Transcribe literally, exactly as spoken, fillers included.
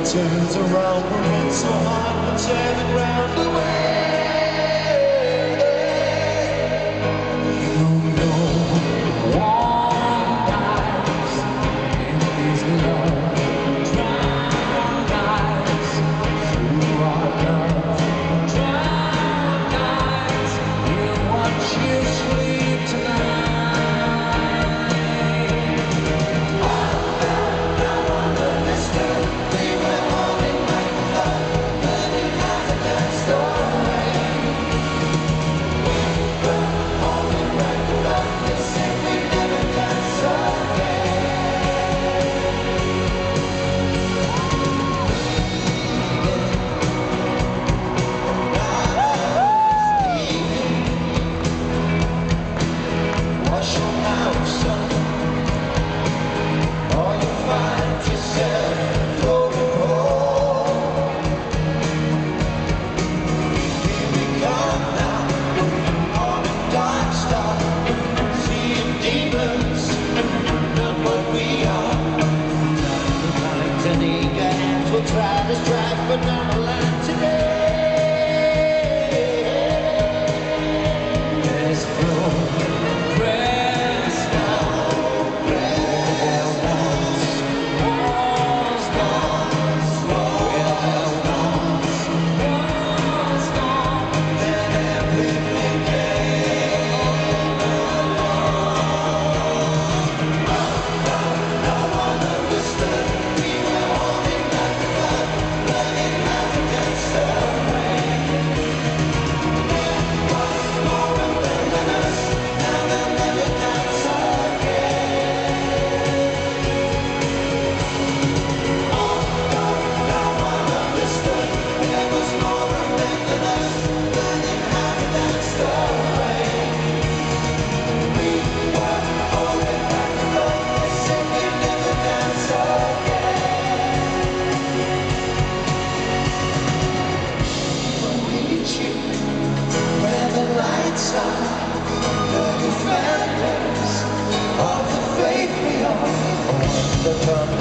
turns around, we run so hard, we tear the ground away. You know, one dies in these long, dry nights. You are done, dry nights. You watch you sleep tonight. We'll try to strike, but not alive today. Let's go, press down, press down. Walls down, walls down, walls down. Then everything came along. No one understood. We were holding back the blood, running out against the rain. It was more than us. Now they'll never dance again. Oh, no, no one understood. There was more than us, running out against the rain. We were holding back the blood. They said we'd never dance again. Where the lights are, the defenders of the faith we are. When the